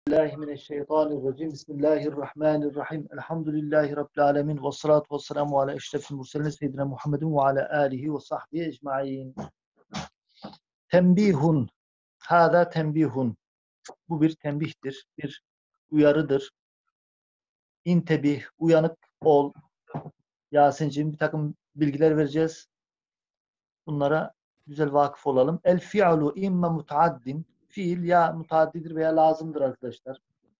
Bismillahirrahmanirrahim. Bismillahirrahmanirrahim. Elhamdülillahi Rabbil alemin. Ve salatu ve selamu ala eşrefil murselin seyyidina Muhammedin ve ala alihi ve sahbihi ecmaîn. Tembihun. Hâdâ tembihun. Bu bir tembihtir, bir uyarıdır. İntebih, uyanık ol. Yasin'cim bir takım bilgiler vereceğiz. Bunlara güzel vakıf olalım. El fi'lu imme mutaaddin. Fiil ya mutaaddidir veya lazımdır arkadaşlar.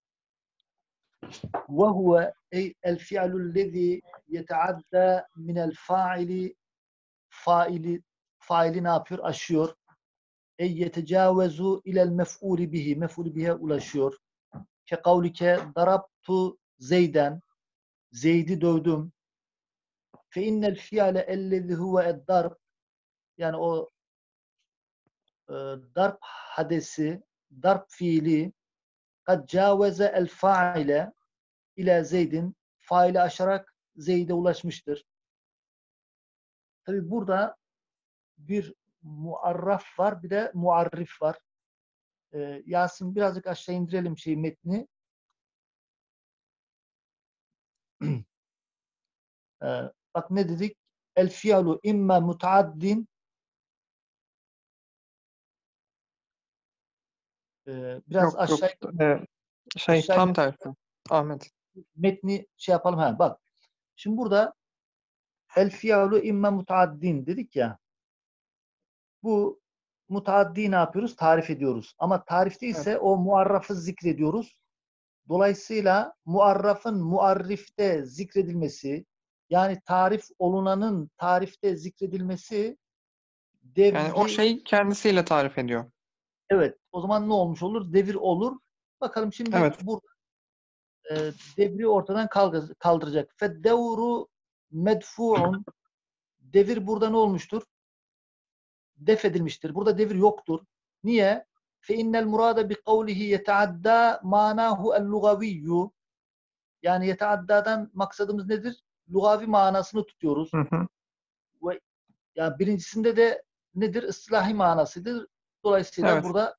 وهو أي الفعل الذي يتعدى من الفاعل faili ne yapıyor? Aşıyor. Ey yetecavezu ilel mef'uli bihi. Mef'uli bihe ulaşıyor. Ke kavlike darabtu zeyden. Zeydi dövdüm. Fe innel fi'ale ellezi huve eddarb. Yani o darp hadesi, darp fiili kad caveze el faile ile zeydin. Faili aşarak Zeyd'e ulaşmıştır. Tabi burada bir muarraf var, bir de muarrif var. Yasin birazcık aşağı indirelim metni. Bak ne dedik? El fi'lu imme mutaaddin. Biraz Yok aşağı tam tersi. Ahmet. Metni yapalım. Bak. Şimdi burada el fi'lu imme mutaaddin dedik ya. Bu mutaaddi ne yapıyoruz? Tarif ediyoruz. Ama tarifte ise o muarrafı zikrediyoruz. Dolayısıyla muarrafın muarrifte zikredilmesi, yani tarif olunanın tarifte zikredilmesi devri... Yani o şey kendisiyle tarif ediyor. Evet. O zaman ne olmuş olur? Devir olur. Bakalım şimdi burada devri ortadan kaldıracak. Feddevru medfu'un. Devir burada ne olmuştur? Def edilmiştir. Burada devir yoktur. Niye? Fe innel murada bi kavlihi yeteadda manahu el-lugaviyyu. Yani yeteaddadan maksadımız nedir? Lugavi manasını tutuyoruz. Ve ya birincisinde de nedir? İstilahi manasıdır. Dolayısıyla burada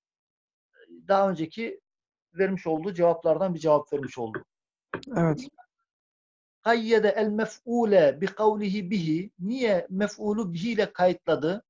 daha önceki vermiş olduğu cevaplardan bir cevap vermiş oldu. Evet. Kayyede el mef'ule bi kavlihi bihi. Niye mef'ulu bihi ile kayıtladı?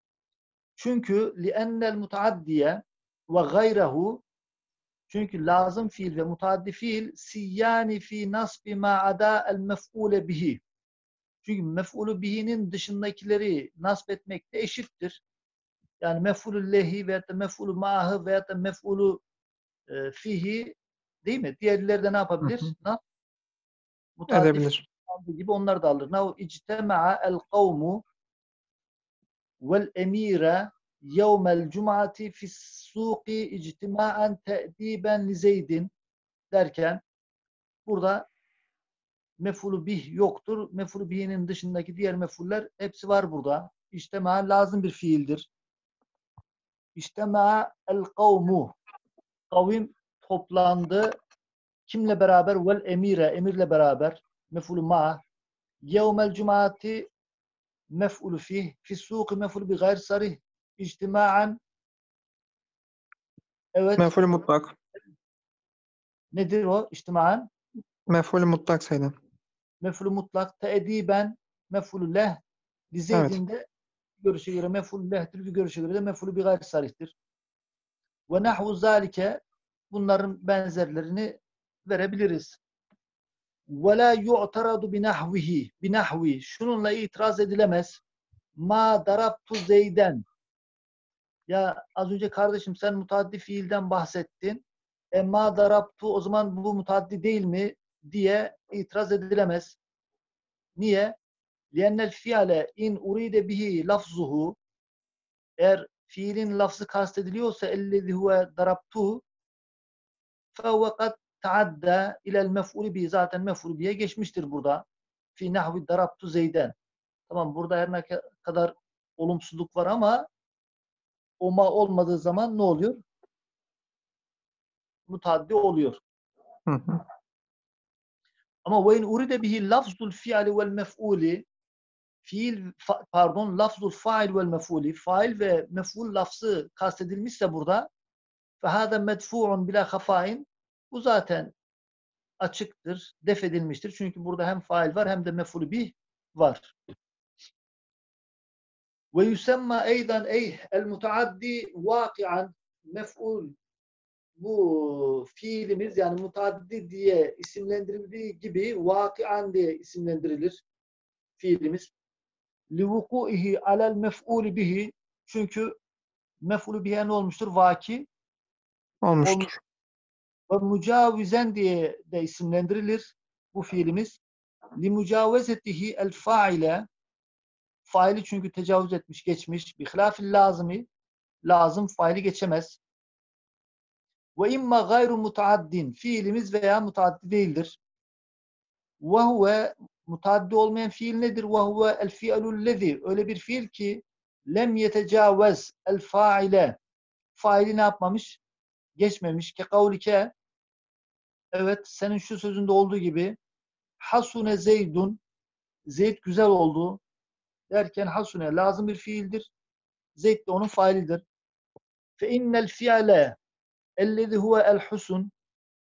Çünkü li'ennel mutaaddiye ve gayrehu, çünkü lazım fiil ve mutaaddi fiil siyyani fi nasbi ma ada el mef'ule bihi. Çünkü mef'ulu bihi'nin dışındakileri nasp etmekte eşittir. Yani mef'ulu lehi veyahut da mef'ulu ma'hı veyahut da mef'ulu fihi, değil mi? Diğerleri de ne yapabilir? Mutaaddi Edebilir. gibi onlar da alır. Nahu ictema'a el kavmu vel emire yevmel cum'ati fissuqi ictima'an te'diben li zeydin derken burada mef'ulu bih yoktur. Mef'ulu bih'in dışındaki diğer mef'uller hepsi var burada. İctema lazım bir fiildir. İctema el kavmu. Kavim toplandı. Kimle beraber? Vel emire. Emirle beraber. Mef'ulu ma. Yevmel cum'ati mef'ulu fih. Fissuqi mef'ulu bi gayr sarih. İctima'an. Evet. Mef'ul mutlak. Nedir o? İctima'an. Mef'ul mutlak sayıdan. Mef'ulu mutlak. Te'ediben. Mef'ulu leh. Lizeydinde görüşe göre mef'ulu lehtir. Bir görüşe göre de mef'ulu bi gayr sarihtir. Ve nahvu zalike, bunların benzerlerini verebiliriz. Ve la yu'taradu binahvihi. Binahvi. Şununla itiraz edilemez. Ma darabtu zeyden. Ya az önce kardeşim sen mutaddi fiilden bahsettin. Ma darabtu, o zaman bu mutaddi değil mi diye itiraz edilemez. Niye? Liennel fiale in uride bihi lafzuhu, eğer fiilin lafzı kastediliyorsa ellezi huve darabtu فَهُوَ قَدْ تَعَدَّى اِلَى الْمَفْعُولِ بِهِ. Zaten mef'ul bihe geçmiştir burada. فِي نَحْوِ darabtu zeyden. Tamam, burada her ne kadar olumsuzluk var ama oma olmadığı zaman ne oluyor? Mutaddi oluyor. Ama وَاِنْ اُرِدَ بِهِ لَفْزُ الْفِعَلِ وَالْمَفْعُولِ lafzul fail vel mef'uli, fail ve mef'ul lafzı kastedilmişse burada فَهَذَا مَدْفُوعٌ بِلَا خَفَاءٍ. Bu zaten açıktır, def edilmiştir. Çünkü burada hem fail var hem de mef'ulü bih var. Ve yusemma eydan el mutaaddi vakian mef'ul. Bu fiilimiz yani mutaaddi diye isimlendirildiği gibi vakian diye isimlendirilir fiilimiz. Livuku'ihi alel mef'uli bihi. Çünkü mef'ulü bihe ne olmuştur? Vaki olmuş. Olmuştur. Ve mücavizen diye de isimlendirilir bu fiilimiz. Li mücavezetihi el faile. Faili çünkü tecavüz etmiş, geçmiş. Bi hilafil lazimi. Lazım faili geçemez. Ve imma gayru mutaaddin. Fiilimiz veya mutaaddi değildir. Ve huve mutaaddi olmayan fiil nedir? Ve huve el fi'lullezi. Öyle bir fiil ki lem yetecavez el faile. Faili ne yapmamış? Geçmemiş. Ke kavlike. Evet, senin şu sözünde olduğu gibi hasune zeydun. Zeyd güzel oldu derken hasune lazım bir fiildir. Zeyd de onun failidir. Fe innel fi'le ellezî huve el husun.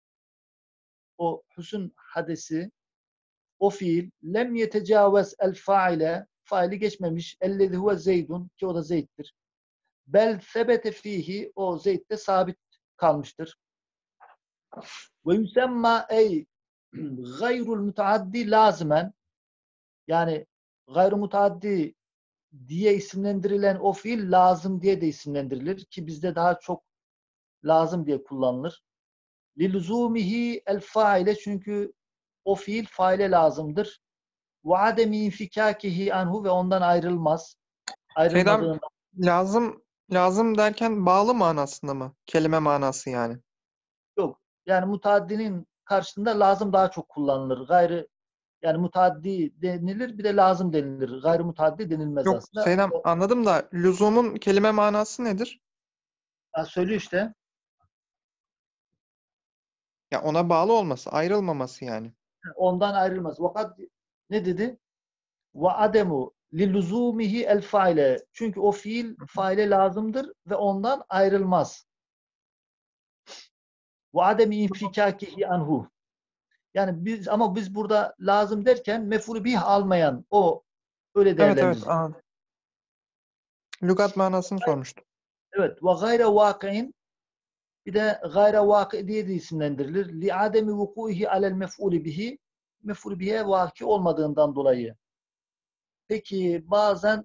O husun hadesi, o fiil lem yetecavez el faile. Faili geçmemiş. Ellezî huve zeydun ki o da Zeyd'dir. Bel sebete fihi. O Zeyd'de sabit kalmıştır. Ve yusemma ey gayrul mutaaddi lazimen. Yani gayru mutaaddi diye isimlendirilen o fiil lazım diye de isimlendirilir ki bizde daha çok lazım diye kullanılır. Liluzumihi el faile çünkü o fiil faile lazımdır. Ve ademi infikakihi anhu ve ondan ayrılmaz. Seydam, Ayrılmadığında lazım derken bağlı manasında mı? Kelime manası yani. yok. Yani mutaaddinin karşısında lazım daha çok kullanılır. Gayrı yani mutaaddi denilir bir de lazım denilir. Gayrı mutaaddi denilmez Yok aslında. Seydam, O anladım da lüzumun kelime manası nedir? söylüyor işte. Ya ona bağlı olması, ayrılmaması yani. Ondan ayrılmaz. Vakat ne dedi? Ve ademu liluzumihi el faile. Çünkü o fiil faile lazımdır ve ondan ayrılmaz. Ve ademi infikakihi anhu. Yani biz burada lazım derken mef'ulü bih almayan o öyle Evet, evet, değerlendireceğiz. anladım. Lügat manasını sormuştum. Evet. Ve gayre vaki'in bir de gayre vaki diye de isimlendirilir. Li ademi vuku'ihi alel mef'ulü bihi. Mef'ulü bihe vaki olmadığından dolayı. Peki bazen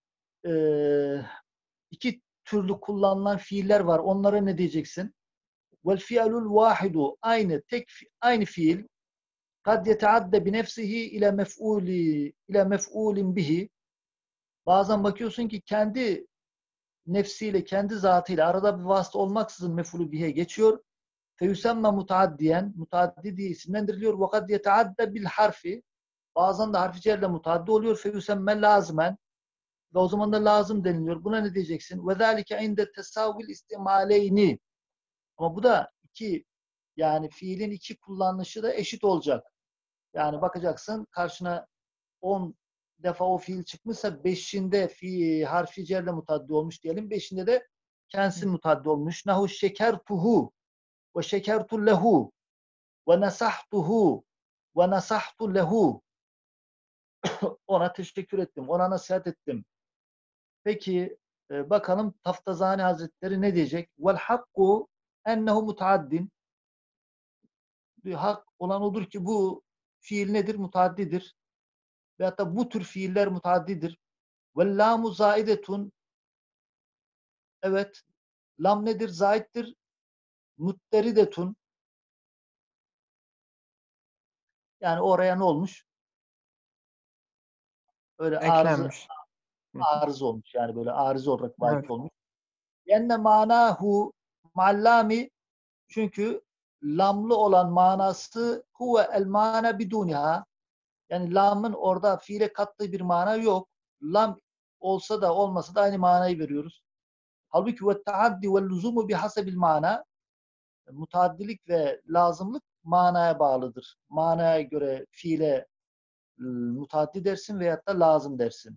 iki türlü kullanılan fiiller var. Onlara ne diyeceksin? Vel fi'lul vahidu aynı fiil kad yeteadde bi nefsihi ile mef'ulin bihi. Bazen bakıyorsun ki kendi nefsiyle, kendi zatıyla arada bir vasıta olmaksızın mef'ulü bihe geçiyor. Feyüsemme mutaaddiyen, mutaaddi diye isimlendiriliyor. Ve kad yeteadde bil harfi. Bazen de harfi cerle mutaaddi oluyor. Feyüsemme lazimen. Ve o zaman da lazım deniliyor. Buna ne diyeceksin? Ve zâlike inde tesavvül istimaleyni. Ama bu da yani fiilin iki kullanışı da eşit olacak. Yani bakacaksın karşına 10 defa o fiil çıkmışsa 5'inde harfi cerle mutaddi olmuş diyelim. 5'inde de kendisi mutaddi olmuş. Nahu şekertuhu ve şekertu lehu ve nasahtuhu ve nasahtu lehu. Ona teşekkür ettim. Ona nasihat ettim. Peki bakalım Taftazani Hazretleri ne diyecek? Vel hakku ennehu mutaaddin. Bir hak olan odur ki bu fiil nedir? Mutaaddidir. Ve hatta bu tür fiiller mutaaddidir. Ve lamu zaidetun. Evet. Lam nedir? Zaittir. Mutteridetun. Yani oraya ne olmuş? Öyle Eklenmiş. Hı hı. arıza olmuş. Yani böyle arıza olarak Evet. vaki olmuş. Yenne manahu mallami çünkü lamlı olan manası huve el mana biduniha. Yani lamın orada fiile kattığı bir mana yok. Lam olsa da olmasa da aynı manayı veriyoruz. Halbuki ve taaddi ve lüzumu bihasebil mana. Mutaaddilik ve lazımlık manaya bağlıdır. Manaya göre fiile mutaaddi dersin veyahut da lazım dersin.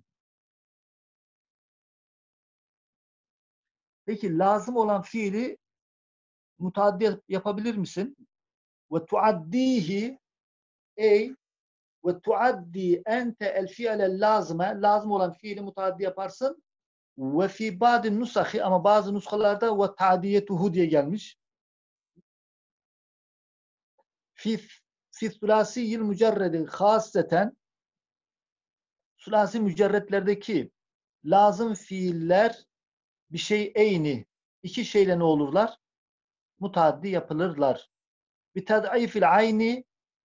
Peki lazım olan fiili mutaddi yapabilir misin? Ve tuaddihi ey ve tuaddi ente el fi'lel lazime, lazım olan fiili mutaddi yaparsın. Ve fi ba'din nusahi, ama bazı nuskalarda ve ta'diyetuhu diye gelmiş. Fi sülasiyil mücerredi haseten, sülasi mücerretlerdeki lazım fiiller bir şey eyni, iki şeyle ne olurlar? Mutaddi yapılırlar. Bir tad'ifil ayni,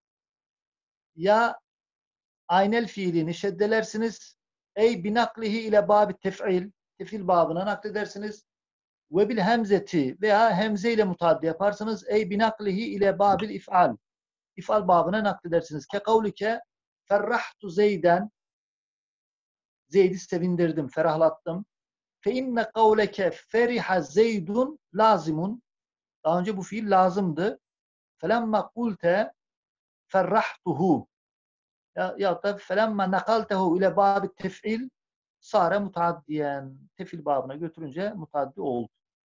ya aynel fiilini şeddelersiniz. Ey binaklihi ile babi tef'il, tefil babına nakledersiniz. Ve bil hemzeti, veya hemze ile mutaddi yaparsınız. Ey binaklihi ile babil if'al, if'al babına nakledersiniz. Ke kavlike ferrahtu zeyden, Zeyd'i sevindirdim, ferahlattım. Fe inne kavleke feriha zeydun lazimun, daha önce bu fiil lazımdı. Felemma kulte ferrahtuhu, ya da felemma nakaltehu ile babi tef'il sare mutaddiyen, tefil babına götürünce mutaddi oldu.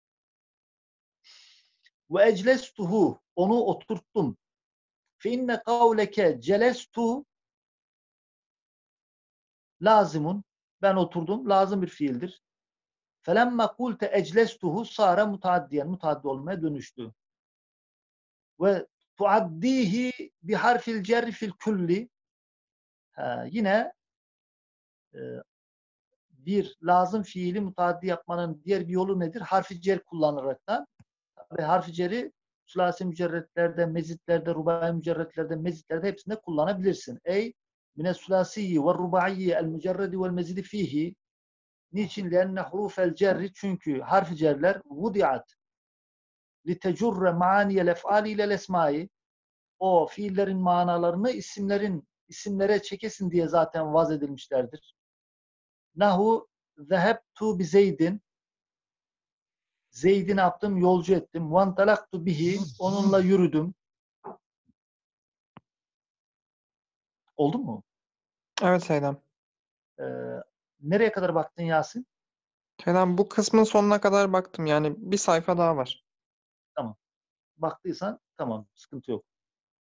Ve eclestuhu, onu oturttum. Fe inne kavleke celestu lazimun, ben oturdum, lazım bir fiildir. Felemma kulte eclestuhu sare mutaddiyen, mutaddi olmaya dönüştü. Ve tuaddihi bi harfil cerri fil kulli, yine bir lazım fiili mutaddi yapmanın diğer bir yolu nedir? Harfi cer kullanaraktan. Ve harfi ceri sülasi mücerretlerde, mezitlerde, rubai mücerretlerde, mezitlerde hepsinde kullanabilirsin. Ey mine sülasiyi ve rubaiyi el mücerredi vel mezidi fihi. Niçin? Lenne hurufel cerri, çünkü harfi cerler vudiat li tecurre maaniyel ef'ali ile esmai, o fiillerin manalarını isimlere çekesin diye zaten vaz edilmişlerdir. Nahu zehebtu bi Zeydin, Zeyd'i ne yaptım? Yolcu ettim. Vantalaktu bihi, onunla yürüdüm. Oldu mu? Evet Seydam. Nereye kadar baktın Yasin? Seydam, bu kısmın sonuna kadar baktım. Yani bir sayfa daha var. Tamam. Baktıysan tamam. Sıkıntı yok.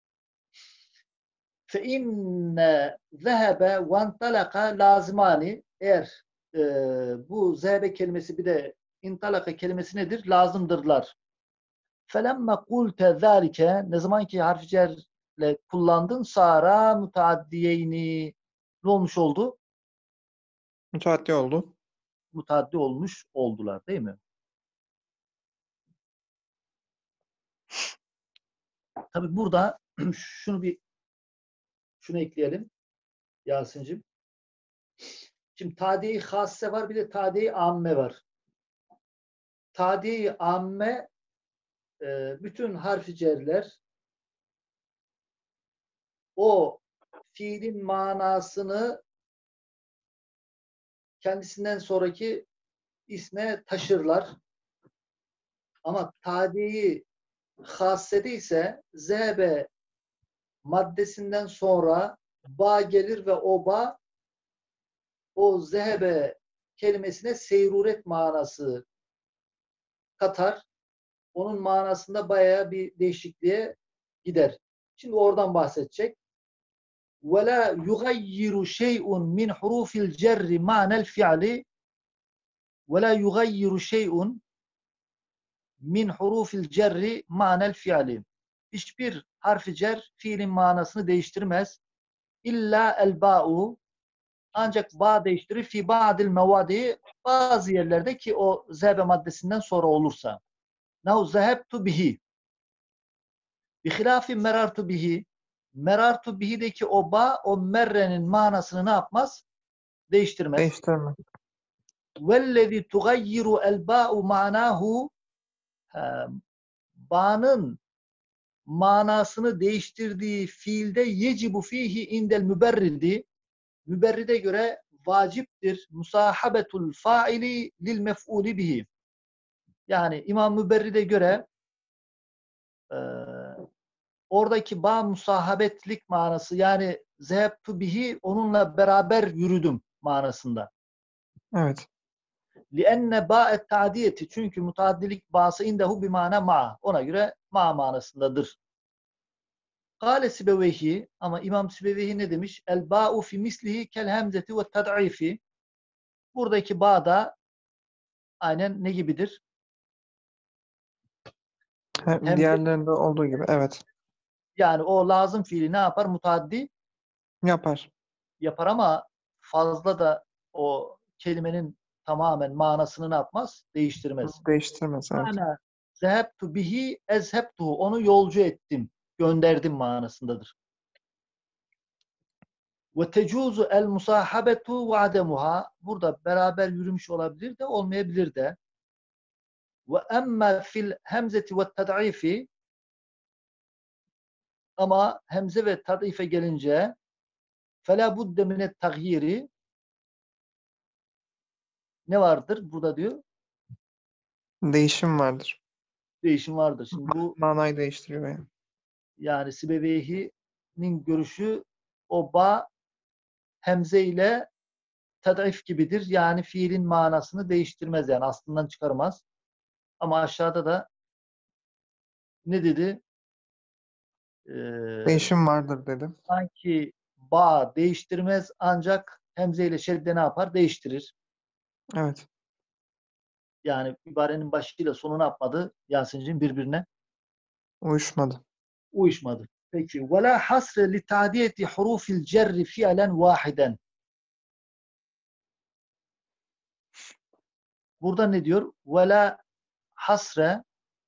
Fe inne zehebe vantalaka lazimani, eğer bu zehebe kelimesi bir de intalaka kelimesi nedir? Lazımdırlar. Felemme kulte zâlike, ne zaman ki harf cerle kullandın, sara mutaaddiyeyni, ne olmuş oldu? Müteaddi oldu. Mutaddi olmuş oldular, değil mi? Tabii burada şunu ekleyelim Yasin'cim. Şimdi tadi-i hasse var, bir de tadi-i amme var. Tadi-i amme, bütün harf-i cerler o fiilin manasını kendisinden sonraki isme taşırlar. Ama tadi-i hassede ise zebe maddesinden sonra ba gelir ve o ba o zehebe kelimesine seyruret manası katar. Onun manasında bayağı bir değişikliğe gider. Şimdi oradan bahsedecek. وَلَا يُغَيِّرُ شَيْءٌ مِنْ حُرُوفِ الْجَرِّ مَعْنَ الْفِعْلِ وَلَا يُغَيِّرُ شَيْءٌ مِنْ حُرُوفِ الْجَرِّ مَعْنَ الْفِعْلِ. Hiçbir harfi cer fiilin manasını değiştirmez. İlla el-ba'u, ancak ba değiştirir. Fi ba'dil mevadi, bazı yerlerde, ki o zehebe maddesinden sonra olursa. Nahu zehebtu bihi. Bihilafi merartu bihi. Merartu bihi'deki o ba, o merrenin manasını ne yapmaz? Değiştirmez. Değiştirme. Vellezî tugayyiru el-ba'u ma'nahu, ba'nın manasını değiştirdiği fiilde yecibu fihi indel müberridi, müberride göre vaciptir musahabetul faili lil mef'uli bihi. Yani İmam Müberrid'e göre oradaki ba musahabetlik manası, yani zehebtu bihi, onunla beraber yürüdüm manasında. Evet. لِأَنَّ بَاءَ التَّعْدِيَةِ çünkü mutaaddilik bağısı indehu bir mana ma. Ona göre ma manasındadır. Kâle Sibeveyhi ama İmam Sibeveyhi ne demiş? El ba'u fi mislihi kel hemzeti ve tad'ifi. Buradaki ba da aynen ne gibidir? Hemze Diğerlerinde olduğu gibi. Evet. yani o lazım fiili ne yapar? Mutaaddi Yapar. yapar ama fazla da o kelimenin tamamen manasını ne yapmaz? Değiştirmez. Değiştirmez. Evet. Mana zehebtu bihi ezhebtuhu. Onu yolcu ettim, gönderdim manasındadır. Ve tecuzu el musahabetu ve ademuha. Burada beraber yürümüş olabilir de olmayabilir de. Ve emme fil hemzeti ve ted'ifi ama hemze ve tad'ife gelince fela budde minet tagyiri ne vardır? Burada diyor Değişim vardır. değişim vardır. Şimdi bu Manayı değiştiriyor yani. yani Sibeveyhi'nin görüşü o ba hemze ile ted'if gibidir. Yani fiilin manasını değiştirmez yani aslından çıkarmaz. Ama aşağıda da ne dedi? Değişim vardır dedi. Sanki ba değiştirmez ancak hemze ile şedde ne yapar? Değiştirir. Evet. Yani ibarenin başıyla sonu ne yapmadı? Yasin'cim birbirine Uyuşmadı. uyuşmadı. Peki. وَلَا حَسْرَ لِتَعْدِيَةِ حُرُوفِ الْجَرِّ فِعَلًا وَاحِدًا. Burada ne diyor? وَلَا hasre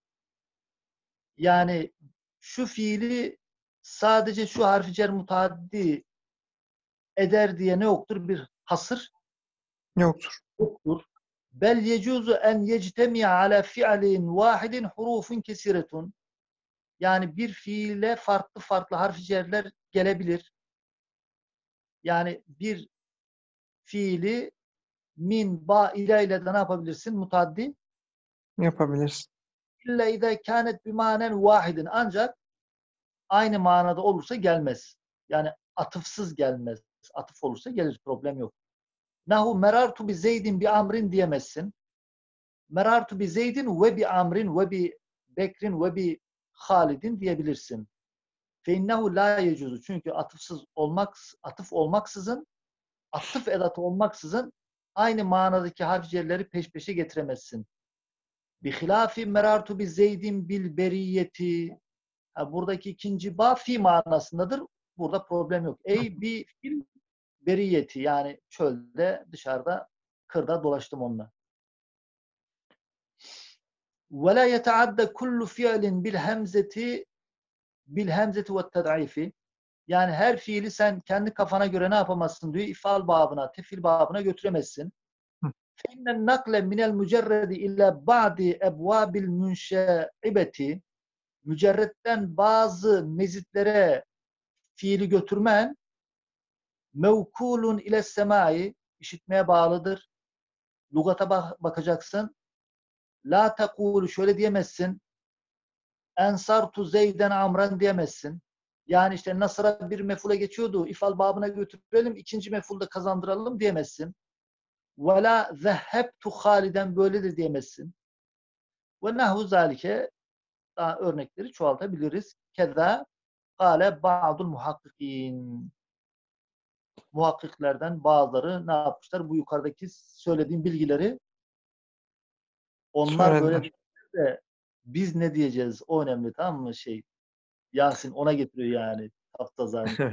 yani şu fiili sadece şu harfi cer mutaaddi eder diye ne yoktur? Bir hasır Yoktur. yoktur. Bel yecuzu en yectemi'a ala fi'lin vahidin hurufun kesiretun. Yani bir fiile farklı farklı harfi cerler gelebilir. Yani bir fiili min, ba, ile de ne yapabilirsin? Mutaddi. Yapabilirsin. İlla idâ kânet bimanen vahidin. Ancak aynı manada olursa gelmez. Yani atıfsız gelmez. Atıf olursa gelir. Problem yok. Nahu merartu bi zeydin bi amrin diyemezsin. Merartu bi zeydin ve bi amrin ve bi bekrin ve bi halidin diyebilirsin. Fe innehu la yecuzu. Çünkü atıf olmaksızın, atıf edatı olmaksızın aynı manadaki harflerleri peş peşe getiremezsin. Bi hilafi merartu bi zeydin bil beriyeti. Buradaki ikinci ba fi manasındadır. Burada problem yok. Ey bi fil beriyeti yani çölde dışarıda kırda dolaştım onunla. Ve la yetaadde kullu fiilin bil hemzeti ve ted'ifi. Yani her fiili sen kendi kafana göre ne yapamazsın diyor. İfal babına, tefil babına götüremezsin. Fe'innen nakle minel mücerredi illa ba'di ebvabil münşeibeti. Mücerretten bazı mezitlere fiili götürmen mevkulun ile semai işitmeye bağlıdır. Lugata bakacaksın. La tekulu şöyle diyemezsin. Ensartu zeyden amran diyemezsin. Yani işte nasıra bir mefule geçiyordu. İfal babına götürelim, ikinci mefulda kazandıralım diyemezsin. Ve la zehhebtu haliden böyle de diyemezsin. Ve nahu zalike daha örnekleri çoğaltabiliriz. Keza kâle ba'dul muhakkikin. Muhakkiklerden bazıları ne yapmışlar? Bu yukarıdaki söylediğim bilgileri onlar böyle Söylediler. de biz ne diyeceğiz? O önemli tamam mı? Yasin ona getiriyor yani Taftazani. Evet.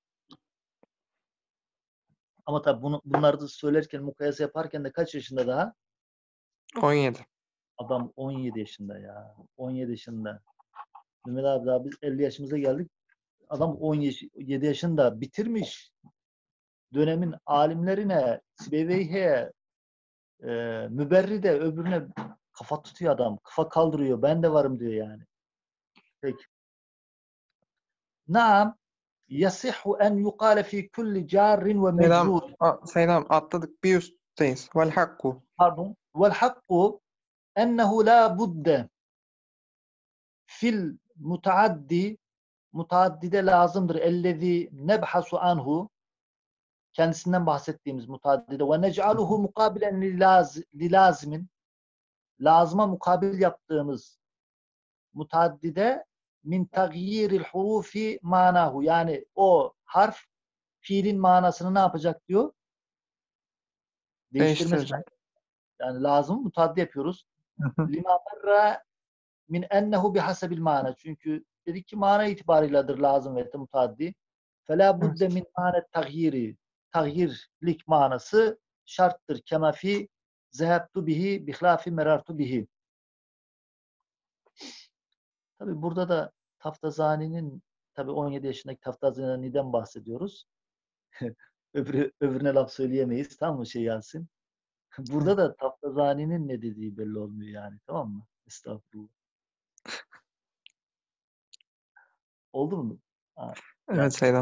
Ama tabii bunları da söylerken mukayese yaparken de kaç yaşında daha? 17. Adam 17 yaşında ya. 17 yaşında. Mehmet abi daha biz 50 yaşımıza geldik. Adam 17 yaşında bitirmiş. Dönemin alimlerine, Sibeveyhe'ye, Müberride öbürüne kafa tutuyor adam. Kafa kaldırıyor. Ben de varım diyor yani. Peki. Naam yasihhu en yukale fi kulli carrin ve Selam. mecrur. Selam. Atladık. Bir üstteyiz. Vel hakku. Pardon. Vel hakku ennehu la budde fil mutaaddide lazımdır. Ellezî nebhasu anhu kendisinden bahsettiğimiz mutaddide ve nec'aluhu mukabilen lilazimin lazıma mukabil yaptığımız mutaddide min tagyiril hurufi manahu yani o harf fiilin manasını ne yapacak diyor? Değiştirmesi Değiştireceğim. yani lazım mutaddi yapıyoruz. Hı hı. Lima merra min ennehu bihasebil mana. Çünkü dedik ki mana itibarıyladır lazım ve mutaddi. Fela budde Evet. min manet tagyiri. Tagyirlik manası şarttır. Kema fi zehebtu bihi bihlafi merartu bihi. Tabi burada da Taftazani'nin tabi 17 yaşındaki Taftazani'den bahsediyoruz. Öbürüne laf söyleyemeyiz. Tamam mı Yasin? Burada da Taftazani'nin ne dediği belli olmuyor yani. Tamam mı? Estağfurullah. Oldu mu? Ha, Evet Seydam.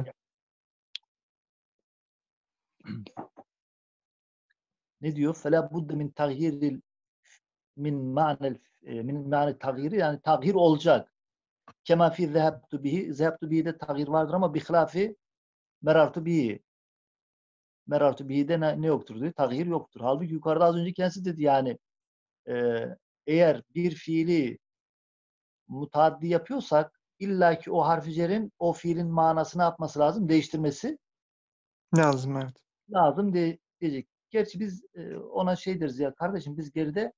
ne diyor? فَلَا بُدَّ مِنْ تَغْيِيرِ min mane tagyiri yani tagyir olacak. Kema fi zehebtu bihi. Zehebtu bihi'de tagyir vardır ama bihilafi merartu bihi. Merartu bihi'de ne yoktur diyor. Tagyir yoktur. Halbuki yukarıda az önce kendisi dedi yani eğer bir fiili mutaddi yapıyorsak illaki o harfi cerin o fiilin manasını yapması lazım. Değiştirmesi Lazım evet. lazım diyecek. Gerçi biz ona şey deriz ya kardeşim biz geride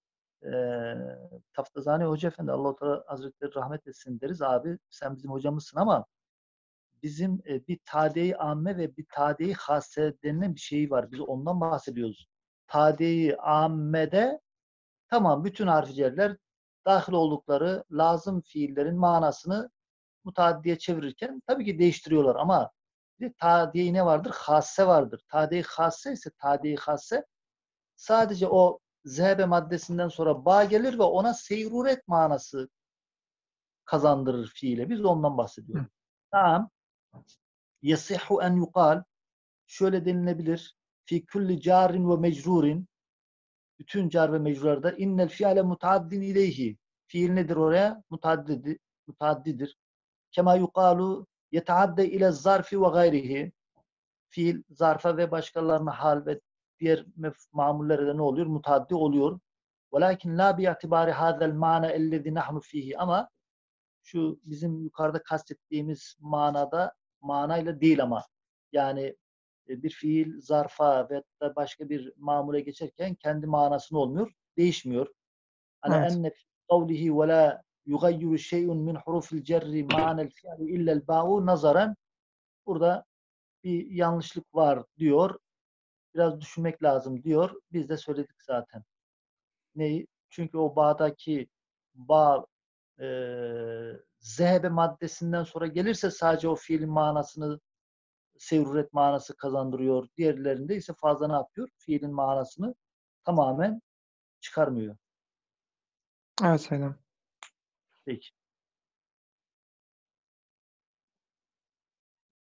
Taftazani Hoca Efendi Allah-u Teala Hazretleri rahmet etsin deriz abi sen bizim hocamızsın ama bizim bir tade-i amme ve bir tade-i hase denilen bir şey var. Biz ondan bahsediyoruz. Tade-i ammede tamam bütün harficeler dahil oldukları lazım fiillerin manasını mutaddiye çevirirken tabii ki değiştiriyorlar ama bir de tade-i ne vardır? Hasse vardır. Tade-i hasse ise tade-i hasse sadece o zehebe maddesinden sonra ba gelir ve ona seyruret manası kazandırır fiile. Biz ondan bahsediyoruz. Tamam. Yasihhu en yukal şöyle denilebilir. Fi kulli carin ve mecrurin bütün car ve mecrurlarda innel fiale mutaaddin ileyhi. Fiil nedir oraya? Mutaaddidir. Kema yukalu yeteadde ile zarfi ve gayrihi. Fiil zarfa ve başkalarına hal ve diğer mamullere de ne oluyor? Mutaaddi oluyor. Velakin la bi'atibari hadel mana ellezî nahnu fihi ama şu bizim yukarıda kastettiğimiz manayla değil ama yani bir fiil zarfa ve da başka bir mamule geçerken kendi manasını olmuyor, değişmiyor. Hani Evet. enne fi kavlihi ve la yugayyiru şey'un min hurufil cerri ma'nel fi'li illel ba'u nazaran burada bir yanlışlık var diyor. Biraz düşünmek lazım diyor. Biz de söyledik zaten. Neyi? Çünkü o bağdaki bağ zehebe maddesinden sonra gelirse sadece o fiilin manasını sevruret manası kazandırıyor. Diğerlerinde ise fazla ne yapıyor? Fiilin manasını tamamen çıkarmıyor. Evet Seydam. Peki.